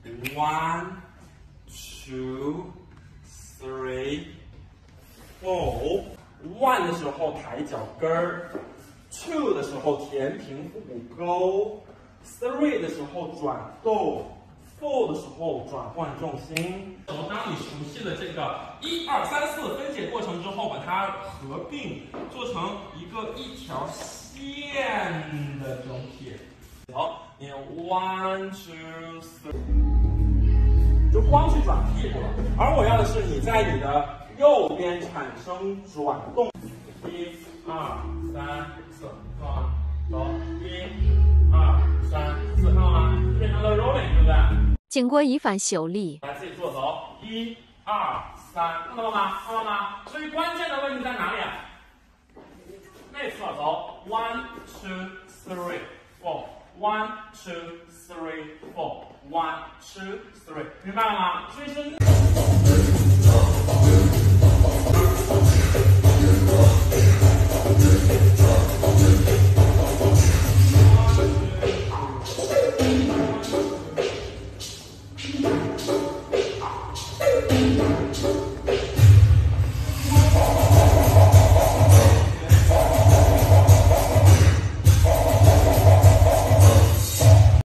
One, two, three, four. One 的时候抬脚跟儿 ，two 的时候填平腹股沟 ，three 的时候转动 ，four 的时候转换重心。当你熟悉了这个1、2、3、4分解过程之后，把它合并做成一条线的整体。好，你 one two three， 就光去转屁股了。而我要的是你在你的右边产生转动。1、2、3、4，看吗？走，1、2、3、4，看到吗？就变成了 rolling， 对不对？ 经过一番修丽， 来自己做走，1、2、3，看到了吗？看到了吗？所以关键的问题在哪里啊？内侧走 ，1、2、3、4，1、2、3、4，1、2、3，明白了吗？所以是。